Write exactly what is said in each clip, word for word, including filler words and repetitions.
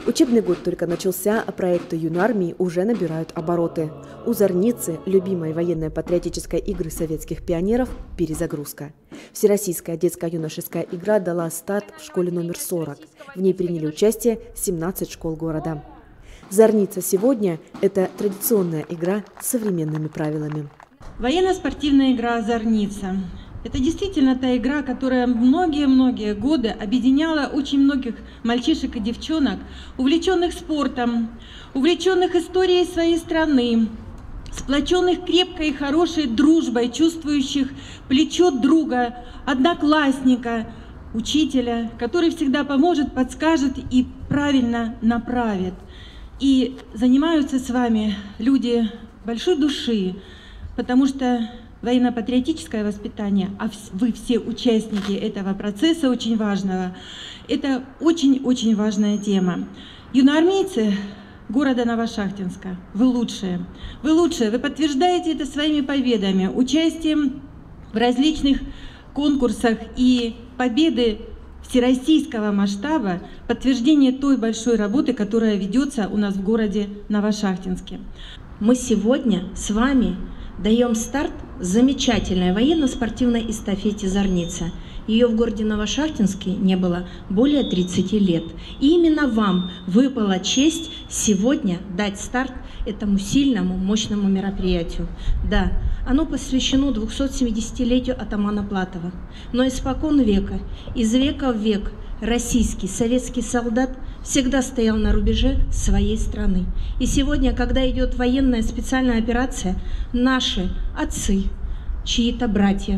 Учебный год только начался, а проекты юнармии уже набирают обороты. У Зорницы, любимой военной патриотической игры советских пионеров, перезагрузка. Всероссийская детско-юношеская игра дала старт в школе номер сорок. В ней приняли участие семнадцать школ города. Зорница сегодня – это традиционная игра с современными правилами. Военно-спортивная игра «Зорница». Это действительно та игра, которая многие-многие годы объединяла очень многих мальчишек и девчонок, увлеченных спортом, увлеченных историей своей страны, сплоченных крепкой и хорошей дружбой, чувствующих плечо друга, одноклассника, учителя, который всегда поможет, подскажет и правильно направит. И занимаются с вами люди большой души, потому что военно-патриотическое воспитание, а вы все участники этого процесса очень важного, это очень-очень важная тема. Юноармейцы города Новошахтинска, вы лучшие. Вы лучшие, вы подтверждаете это своими победами, участием в различных конкурсах и победы всероссийского масштаба, подтверждение той большой работы, которая ведется у нас в городе Новошахтинске. Мы сегодня с вами даем старт замечательной военно-спортивной эстафете «Зорница». Ее в городе Новошахтинске не было более тридцати лет. И именно вам выпала честь сегодня дать старт этому сильному, мощному мероприятию. Да, оно посвящено двухсотсемидесятилетию атамана Платова. Но испокон века, из века в век, российский, советский солдат всегда стоял на рубеже своей страны. И сегодня, когда идет военная специальная операция, наши отцы, чьи-то братья,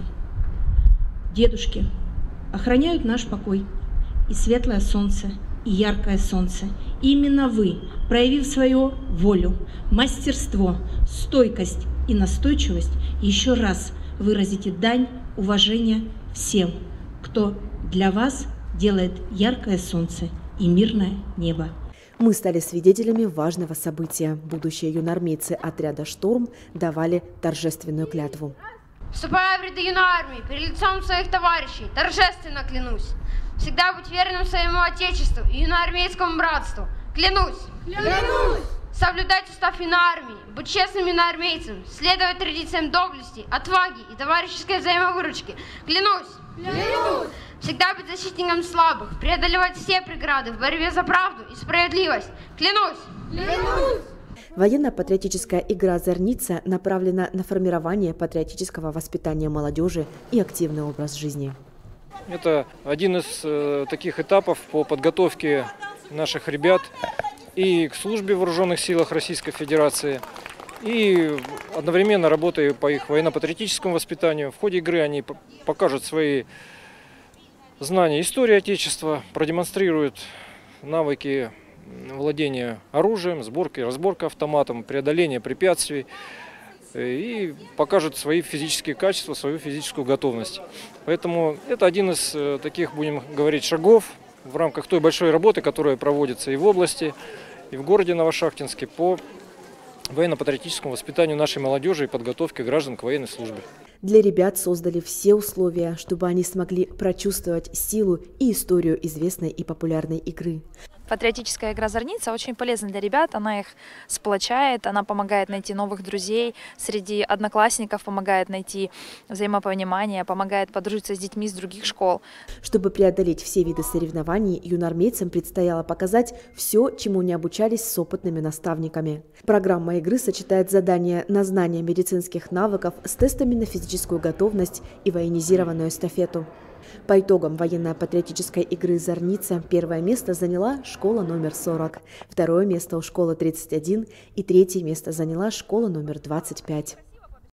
дедушки охраняют наш покой и светлое солнце, и яркое солнце. И именно вы, проявив свою волю, мастерство, стойкость и настойчивость, еще раз выразите дань уважения всем, кто для вас делает яркое солнце и мирное небо. Мы стали свидетелями важного события. Будущие юноармейцы отряда «Шторм» давали торжественную клятву. Вступая в ряды юноармии, перед лицом своих товарищей, торжественно клянусь всегда быть верным своему отечеству и юноармейскому братству. Клянусь! Клянусь! Соблюдать устав юноармии, быть честным юноармейцем, следовать традициям доблести, отваги и товарищеской взаимовыручки. Клянусь! Клянусь! Всегда быть защитником слабых, преодолевать все преграды в борьбе за правду и справедливость. Клянусь! Клянусь! Военно-патриотическая игра «Зорница» направлена на формирование патриотического воспитания молодежи и активный образ жизни. Это один из э, таких этапов по подготовке наших ребят и к службе в вооруженных силах Российской Федерации, и одновременно работая по их военно-патриотическому воспитанию. В ходе игры они покажут свои знания истории Отечества, продемонстрируют навыки владения оружием, сборкой, разборкой автоматом, преодоления препятствий и покажут свои физические качества, свою физическую готовность. Поэтому это один из таких, будем говорить, шагов в рамках той большой работы, которая проводится и в области, и в городе Новошахтинске по военно-патриотическому воспитанию нашей молодежи и подготовке граждан к военной службе. Для ребят создали все условия, чтобы они смогли прочувствовать силу и историю известной и популярной игры. Патриотическая игра «Зорница» очень полезна для ребят, она их сплочает, она помогает найти новых друзей, среди одноклассников помогает найти взаимопонимание, помогает подружиться с детьми из других школ. Чтобы преодолеть все виды соревнований, юноармейцам предстояло показать все, чему не обучались с опытными наставниками. Программа игры сочетает задания на знание медицинских навыков с тестами на физическую готовность и военизированную эстафету. По итогам военно-патриотической игры «Зорница» первое место заняла школа номер сорок, второе место у школы тридцать один и третье место заняла школа номер двадцать пять.